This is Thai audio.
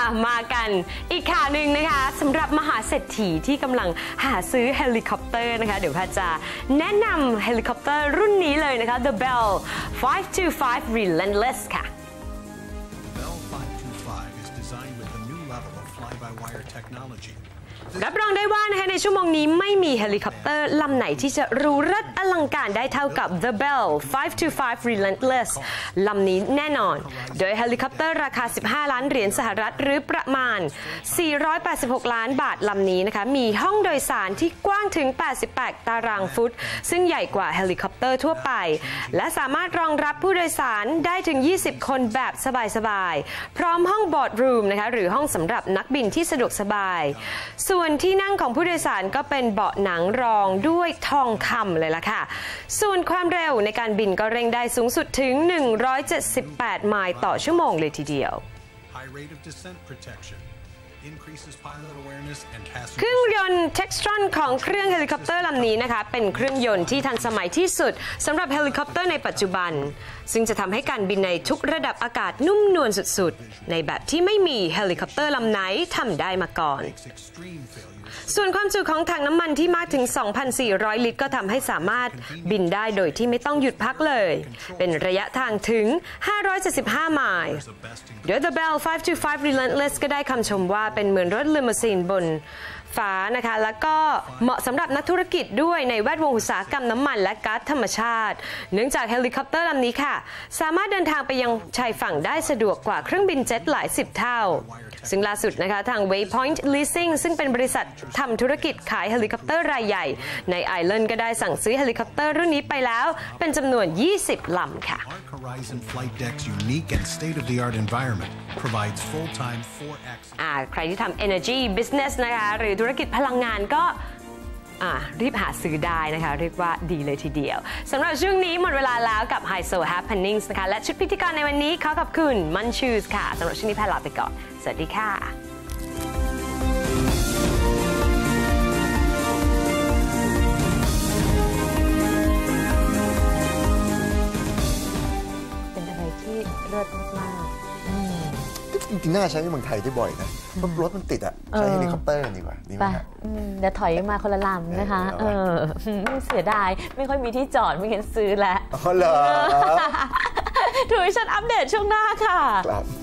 มากันอีกข่าวหนึ่งนะคะสำหรับมหาเศรษฐีที่กำลังหาซื้อเฮลิคอปเตอร์นะคะเดี๋ยวแพทย์จะแนะนำเฮลิคอปเตอร์รุ่นนี้เลยนะคะ The Bell 525 Relentless ค่ะ Bell 525 is designed with a new level of fly-by-wire technology. รับรองได้ว่านะคะในชั่วโมงนี้ไม่มีเฮลิคอปเตอร์ลำไหนที่จะหรูเลิศอลังการได้เท่ากับ The Bell 525 Relentless ลำนี้แน่นอน โดยเฮลิคอปเตอร์ราคา 15 ล้านเหรียญสหรัฐหรือประมาณ 486 ล้านบาทลำนี้นะคะมีห้องโดยสารที่กว้างถึง 88 ตารางฟุตซึ่งใหญ่กว่าเฮลิคอปเตอร์ทั่วไปและสามารถรองรับผู้โดยสารได้ถึง 20 คนแบบสบายๆพร้อมห้องบอร์ดรูมนะคะหรือห้องสำหรับนักบินที่สะดวกสบายส่วนที่นั่งของผู้โดยสารก็เป็นเบาะหนังรองด้วยทองคำเลยล่ะค่ะส่วนความเร็วในการบินก็เร่งได้สูงสุดถึง 178 ไมล์ต่อชั่วโมงเลยทีเดียว High rate of descent protection increases pilot awareness and passenger เครื่องยนต์ Textron ของเครื่องเฮลิคอปเตอร์ลำนี้นะคะเป็นเครื่องยนต์ที่ทันสมัยที่สุดสำหรับเฮลิคอปเตอร์ในปัจจุบันซึ่งจะทำให้การบินในทุกระดับอากาศนุ่มนวลสุดๆในแบบที่ไม่มีเฮลิคอปเตอร์ลำไหนทำได้มาก่อนส่วนความจุของถังน้ำมันที่มากถึง 2,400 ลิตรก็ทำให้สามารถบินได้โดยที่ไม่ต้องหยุดพักเลยเป็นระยะทางถึง 575 ไมล์โดย The Bell 525 Relentless ก็ได้คำชมว่าเป็นเหมือนรถลิมูซีนบนฟ้านะคะแล้วก็เหมาะสำหรับนักธุรกิจด้วยในแวดวงอุตสาหกรรมน้ำมันและก๊าซธรรมชาติเนื่องจากเฮลิคอปเตอร์ลำนี้ค่ะสามารถเดินทางไปยังชายฝั่งได้สะดวกกว่าเครื่องบินเจ็ตหลาย10 เท่าซึ่งล่าสุดนะคะทาง Waypoint Leasing ซึ่งเป็นบริษัททำธุรกิจขายเฮลิคอปเตอร์รายใหญ่ในไอร์แลนด์ก็ได้สั่งซื้อเฮลิคอปเตอร์รุ่นนี้ไปแล้วเป็นจำนวน 20 ลำค่ะ Arc Horizon Flight Deck's unique and state-of-the-art environment provides full-time 4-axis ใครที่ทำ Energy Business นะคะหรือธุรกิจพลังงานก็รีบหาซื้อได้นะคะเรียกว่าดีเลยทีเดียวสำหรับช่วงนี้หมดเวลาแล้วกับ Hi-So Happenings นะคะและชุดพิธีกรในวันนี้ขอขอบคุณมันชูสค่ะสำหรับช่วงนี้แพทย์ลาไปก่อนสวัสดีค่ะเป็นอะไรที่เลิศมากจริงๆน่าใช้ในเมืองไทยได้บ่อยนะเพราะรถมันติดอ่ะใช้เฮลิคอปเตอร์ดีกว่าดีไหมครับเดี๋ยวถอยมาคนละลำนะคะเสียดายไม่ค่อยมีที่จอดไม่งั้นซื้อแล้วอ๋อเหรอถูกฉันอัปเดตช่วงหน้าค่ะ